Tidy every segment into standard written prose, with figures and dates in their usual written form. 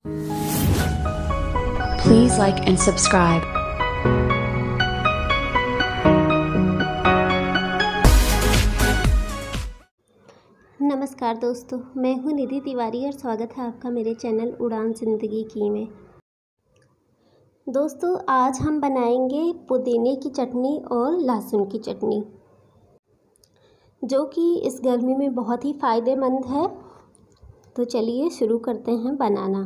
Please like and subscribe. नमस्कार दोस्तों, मैं हूं निधि तिवारी और स्वागत है आपका मेरे चैनल उड़ान ज़िंदगी की में। दोस्तों, आज हम बनाएंगे पुदीने की चटनी और लहसुन की चटनी, जो कि इस गर्मी में बहुत ही फ़ायदेमंद है। तो चलिए शुरू करते हैं बनाना।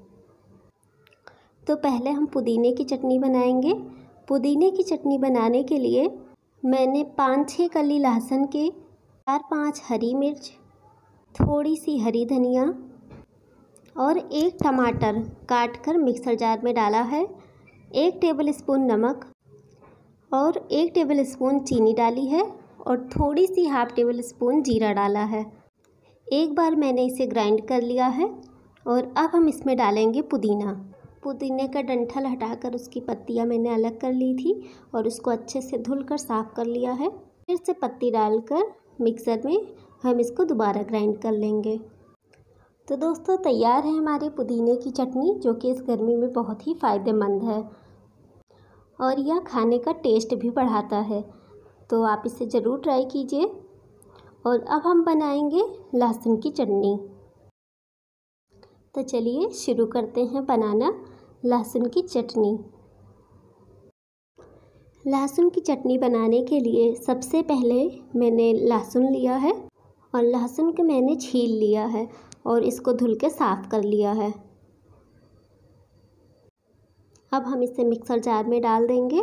तो पहले हम पुदीने की चटनी बनाएंगे। पुदीने की चटनी बनाने के लिए मैंने 5-6 कली लहसुन के, 4-5 हरी मिर्च, थोड़ी सी हरी धनिया और 1 टमाटर काट कर मिक्सर जार में डाला है। 1 टेबलस्पून नमक और 1 टेबलस्पून चीनी डाली है और थोड़ी सी ½ टेबलस्पून जीरा डाला है। एक बार मैंने इसे ग्राइंड कर लिया है और अब हम इसमें डालेंगे पुदीना। पुदीने का डंठल हटाकर उसकी पत्तियां मैंने अलग कर ली थी और उसको अच्छे से धुलकर साफ़ कर लिया है। फिर से पत्ती डालकर मिक्सर में हम इसको दोबारा ग्राइंड कर लेंगे। तो दोस्तों, तैयार है हमारी पुदीने की चटनी, जो कि इस गर्मी में बहुत ही फ़ायदेमंद है और यह खाने का टेस्ट भी बढ़ाता है। तो आप इसे ज़रूर ट्राई कीजिए। और अब हम बनाएंगे लहसुन की चटनी। तो चलिए शुरू करते हैं बनाना लहसुन की चटनी। लहसुन की चटनी बनाने के लिए सबसे पहले मैंने लहसुन लिया है और लहसुन को मैंने छील लिया है और इसको धुल के साफ़ कर लिया है। अब हम इसे मिक्सर जार में डाल देंगे।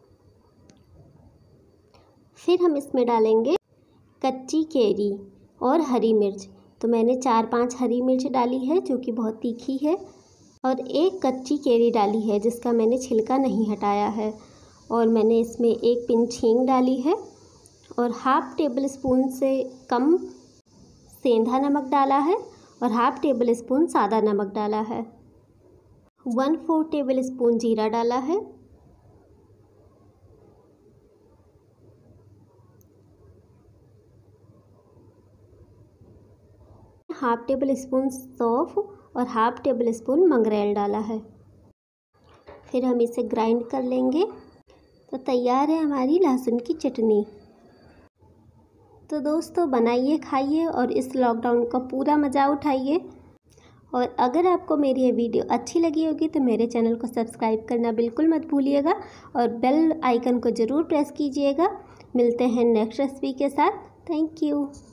फिर हम इसमें डालेंगे कच्ची कैरी और हरी मिर्च। तो मैंने 4-5 हरी मिर्च डाली है, जो कि बहुत तीखी है, और 1 कच्ची कैरी डाली है जिसका मैंने छिलका नहीं हटाया है। और मैंने इसमें 1 पिंच हींग डाली है और ½ टेबलस्पून से कम सेंधा नमक डाला है और ½ टेबलस्पून सादा नमक डाला है। 1/4 टेबलस्पून जीरा डाला है। ½ टेबलस्पून सौंफ और ½ टेबलस्पून मंगरेल डाला है। फिर हम इसे ग्राइंड कर लेंगे। तो तैयार है हमारी लहसुन की चटनी। तो दोस्तों, बनाइए, खाइए और इस लॉकडाउन का पूरा मज़ा उठाइए। और अगर आपको मेरी ये वीडियो अच्छी लगी होगी तो मेरे चैनल को सब्सक्राइब करना बिल्कुल मत भूलिएगा और बेल आइकन को ज़रूर प्रेस कीजिएगा। मिलते हैं नेक्स्ट रेसिपी के साथ। Thank you.